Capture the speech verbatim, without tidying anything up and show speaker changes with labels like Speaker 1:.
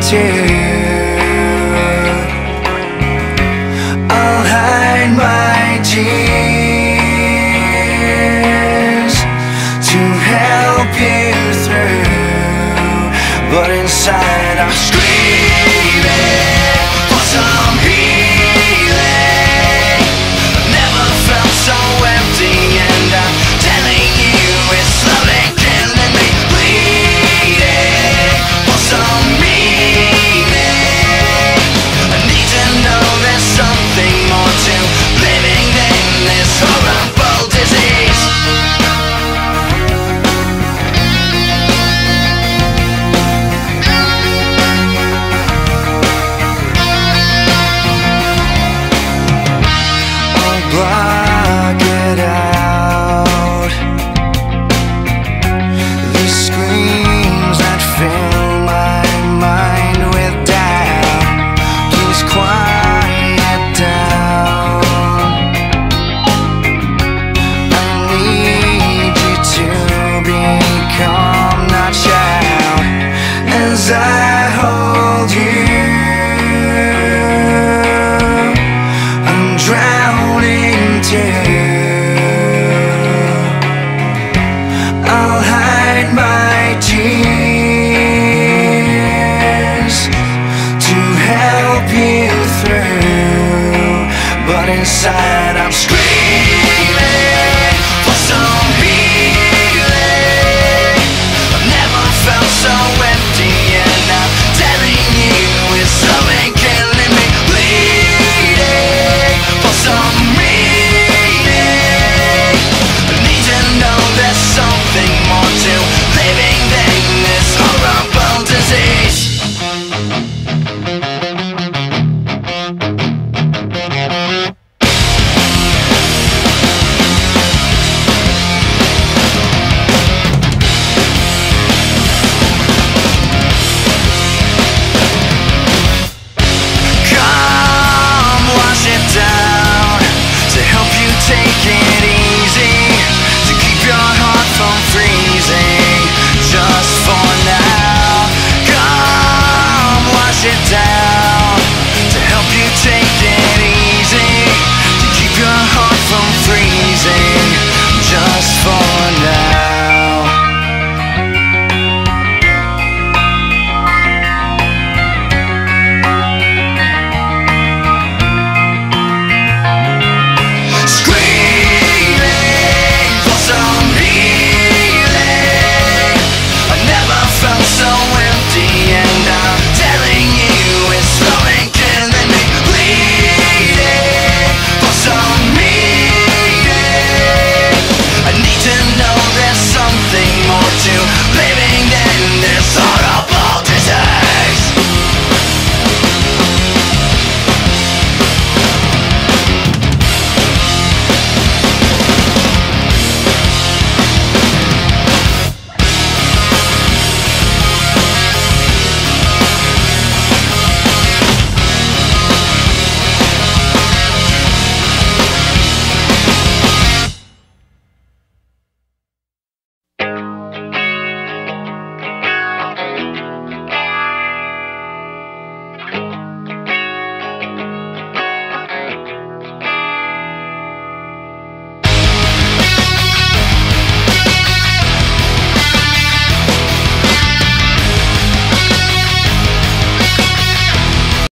Speaker 1: too. I'll hide my tears to help you through, but inside I'm screaming for some healing. I've never felt so empty, and I'm telling you it's slowly killing me. Bleeding for some meaning. I need to know there's something more to living than this horrible disease. Block it out. These screams that fill my mind with doubt, please quiet down. I need you to become, not shout, as I hold you. I'm drowning too. I'll hide my tears to help you through, but inside I'm screaming for some healing. I've never felt so empty, and I'm telling you it's slowly killing me. Bleeding for some meaning. I need to know there's something more to living than this horrible disease. Come wash it down to help you take it easy, to keep your heart from freezing just for now. Come wash it down to help you take it easy, to keep your heart from freezing just for now.